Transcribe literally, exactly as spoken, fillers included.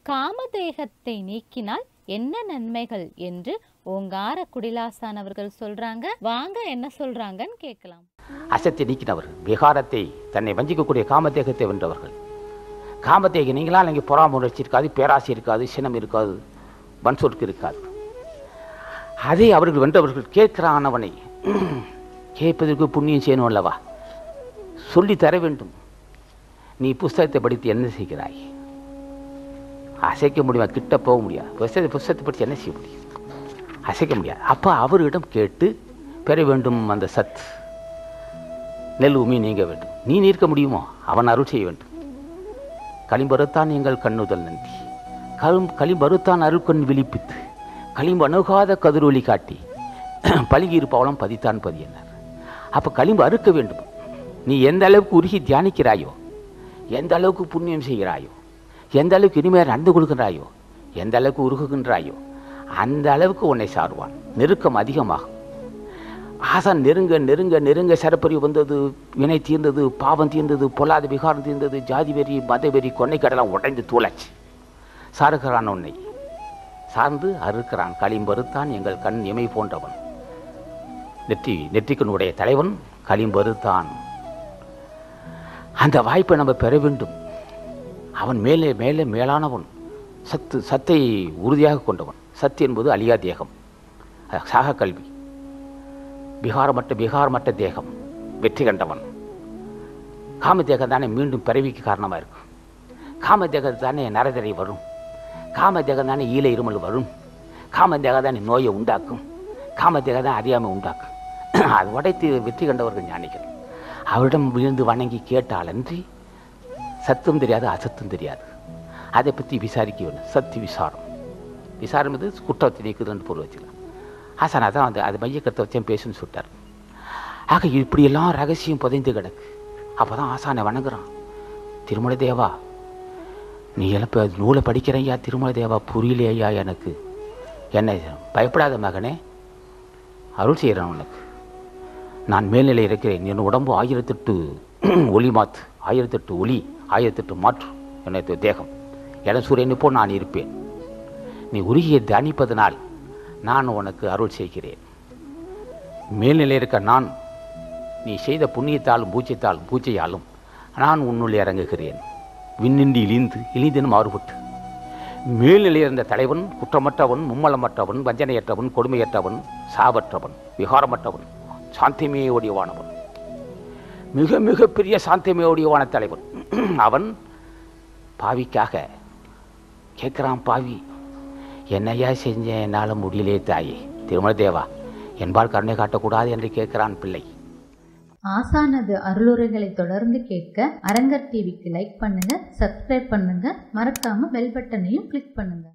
காமதேகத்தை நீக்கினால் என்ன நன்மைகள் என்று ஓங்காரக்குடிலாசான் அவர்கள் சொல்றாங்க. வாங்க என்ன சொல்றாங்கன்னு கேட்கலாம். அசத்தை நீக்கினவர், விகாரத்தை தன்னை வஞ்சிக்கக்கூடிய காமதேகத்தை வென்றவர்கள். காமதேகம் நீங்களால் இங்கே பொறாம உணர்ச்சி இருக்காது, பேராசை இருக்காது, சினம் இருக்காது, வன்சொற்கு இருக்காது. அதை அவர்கள் வென்றவர்கள். கேட்கிறானவனை கேட்பதற்கு புண்ணியம் செய்யணும் அல்லவா, சொல்லி தர வேண்டும். நீ புஸ்தகத்தை படித்து என்ன செய்கிறாய்? அசைக்க முடியுமா? கிட்ட போக முடியாது. புஸ்தகத்தை புஸ்தகத்தை படித்து என்ன செய்ய முடியும்? அசைக்க முடியாது. அப்போ அவரிடம் கேட்டு பெற வேண்டும். அந்த சத் நெல் உமி நீங்க வேண்டும். நீ நீர்க்க முடியுமோ? அவன் அருள் செய்ய வேண்டும். களிம்பருத்தான் எங்கள் கண்ணுதல் நன்றி, களும் களிம்பருத்தான் அருள்கண் விழிப்பித்து களிம்பு அணுகாத கதிரொலி காட்டி பழுகி இருப்பவளம் பதித்தான் பதியன்னார். அப்போ களிம்பு அறுக்க வேண்டும். நீ எந்த அளவுக்கு உருகி தியானிக்கிறாயோ, எந்த அளவுக்கு புண்ணியம் செய்கிறாயோ, எந்த அளவுக்கு இனிமையாக நடந்து கொள்கின்றாயோ, எந்த அளவுக்கு உருகுகின்றாயோ, அந்த அளவுக்கு உன்னை சார்வான். நெருக்கம் அதிகமாகும். ஆசான் நெருங்க நெருங்க நெருங்க சரப்பறி வந்தது, வினை தீர்ந்தது, பாவம் தீர்ந்தது, பொல்லாத விகாரம் தீர்ந்தது, ஜாதி வெறி மத வெறி கொன்னை கடலாம் உடைந்து தூளாச்சு. சாருகிறான் உன்னை, சார்ந்து அறுக்கிறான். களிம்பருத்தான் எங்கள் கண் இமை போன்றவன். நெற்றி நெற்றிக்கனுடைய தலைவன் களிம்பருத்தான். அந்த வாய்ப்பை நம்ம பெற வேண்டும். அவன் மேலே மேலே மேலானவன். சத்து சத்தை உறுதியாக கொண்டவன். சத்து என்பது அழியா தேகம், சாக கல்வி. பிகாரமற்ற பிகாரமற்ற தேகம், வெற்றி கண்டவன். காமதேகம் தானே மீண்டும் பிறவிக்கு காரணமாக இருக்கும். காமதேகம் தானே நரதரை வரும். காமதேகம் தானே ஈழ இருமல் வரும். காமதேகம் தானே நோயை உண்டாக்கும். காமதேகம் தான் அறியாமை உண்டாக்கும். அது உடைத்து வெற்றி கண்டவர்கள் ஞானிகள். அவரிடம் விழுந்து வணங்கி கேட்டாலன்றி சத்தும் தெரியாது, அசத்தும் தெரியாது. அதை பற்றி விசாரிக்க வேண்டும். சத்து விசாரம். விசாரம் இது குற்றத்தை நீக்குதுன்னு பொருள் வச்சுக்கலாம். ஆசானா தான் அந்த அது மையக்கருத்தை வச்சேன் பேசுன்னு சொல்லிட்டார். ஆக இப்படியெல்லாம் ரகசியம் புதைந்து கிடக்கு. அப்போ தான் ஆசானை வணங்குறான். திருமலை தேவா, நீ எல்லாம் இப்போ நூலை படிக்கிறையா? திருமலை தேவா புரியலையா எனக்கு? என்னை பயப்படாத மகனே, அருள் செய்கிறேன் உனக்கு. நான் மேல்நிலை இருக்கிறேன். என் உடம்பு ஆயிரத்தெட்டு ஒளி மாற்று, ஆயிரத்தெட்டு ஒளி, ஆயிரத்தெட்டு மாற்று என்னை தேகம். என சூரியனை போல் நான் இருப்பேன். நீ உருகியை தியானிப்பதனால் நான் உனக்கு அருள் செய்கிறேன். மேல்நிலை இருக்க நான், நீ செய்த புண்ணியத்தாலும் பூச்சைத்தாலும் பூச்சையாலும் நான் உன்னுள்ளே இறங்குகிறேன். விண்ணின்றி இழிந்து இழிந்தெனும் மாறுபட்டு மேல்நிலை இருந்த தலைவன் குற்றமற்றவன், மும்மலமற்றவன், வஞ்சனையற்றவன், கொடுமையற்றவன், சாவற்றவன், விகாரமற்றவன், சாந்திமேயோடியவானவன், மிக மிக பெரிய சாந்திமேயோடியவான தலைவன். அவன் பாவிக்காக கேட்குறான். பாவி, என்னையா செஞ்சேன், என்னால் முடியலே தாயே. திருமலை தேவா, என்பால் கருணை காட்டக்கூடாது என்று கேட்கிறான் பிள்ளை. ஆசானது அருளுரைகளை தொடர்ந்து கேட்க அரங்கர் டிவிக்கு லைக் பண்ணுங்க, சப்ஸ்கிரைப் பண்ணுங்க, மறக்காம பெல் பட்டனையும் கிளிக் பண்ணுங்க.